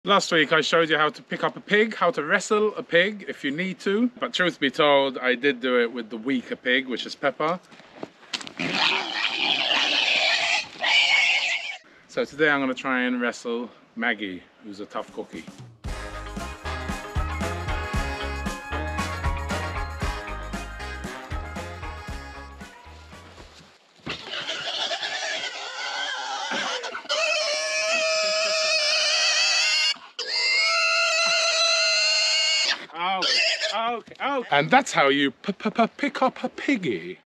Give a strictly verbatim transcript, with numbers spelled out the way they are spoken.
Last week I showed you how to pick up a pig, how to wrestle a pig if you need to. But truth be told, I did do it with the weaker pig, which is Pepper. So today I'm going to try and wrestle Maggie, who's a tough cookie. Okay, okay, okay. And that's how you p -p -p pick up a piggy.